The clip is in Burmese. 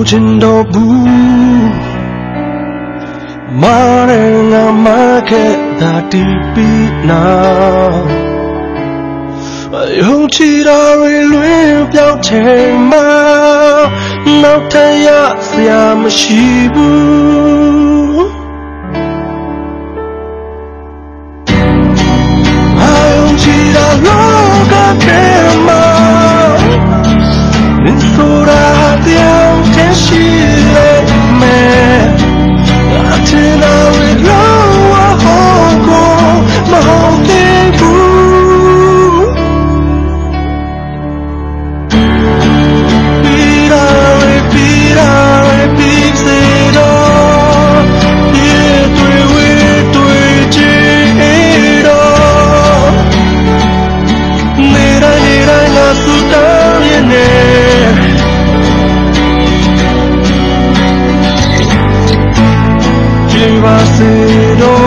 ခြင်းတော့ဘူးမာရငါမခဲ့တာတီးပြီးနောက်ယုံကြည်တာတွေလွင်ပြောင်းချိန်မှာနောက်ထပ်ရစရာမရှိဘူးယုံကြည်တာလောကထဲမှာဆိုတာပြောင်းချင်ရှိလေမယ်အထင်တော်ရလောဟောကိုမဟုတ်သေးဘူးပြီးစေတော့ဒီတွေ့ဝေးတွေ့ချင်တော့နေတိုင်းငါစူတောင်းရနေပါစေတော့